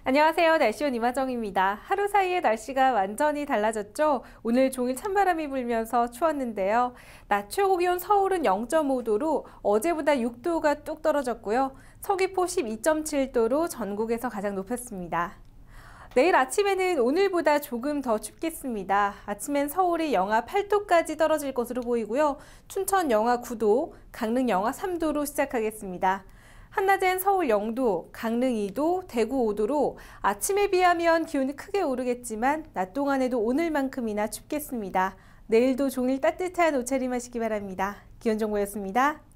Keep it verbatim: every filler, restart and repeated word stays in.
안녕하세요. 날씨원 이마정입니다. 하루 사이에 날씨가 완전히 달라졌죠? 오늘 종일 찬바람이 불면서 추웠는데요. 낮 최고 기온 서울은 영 점 오 도로 어제보다 육 도가 뚝 떨어졌고요. 서귀포 십이 점 칠 도로 전국에서 가장 높았습니다. 내일 아침에는 오늘보다 조금 더 춥겠습니다. 아침엔 서울이 영하 팔 도까지 떨어질 것으로 보이고요. 춘천 영하 구 도, 강릉 영하 삼 도로 시작하겠습니다. 한낮엔 서울 영 도, 강릉 이 도, 대구 오 도로 아침에 비하면 기온이 크게 오르겠지만 낮 동안에도 오늘만큼이나 춥겠습니다. 내일도 종일 따뜻한 옷차림하시기 바랍니다. 기온정보였습니다.